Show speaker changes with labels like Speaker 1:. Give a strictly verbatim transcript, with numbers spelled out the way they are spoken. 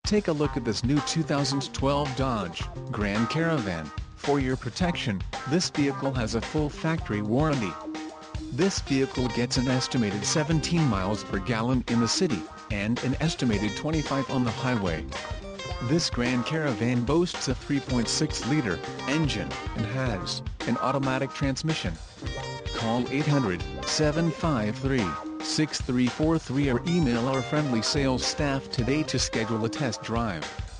Speaker 1: Take a look at this new two thousand twelve Dodge Grand Caravan. For your protection, this vehicle has a full factory warranty. This vehicle gets an estimated seventeen miles per gallon in the city, and an estimated twenty-five on the highway. This Grand Caravan boasts a three point six liter engine, and has an automatic transmission. Call eight hundred, seven five three, six three four three or email our friendly sales staff today to schedule a test drive.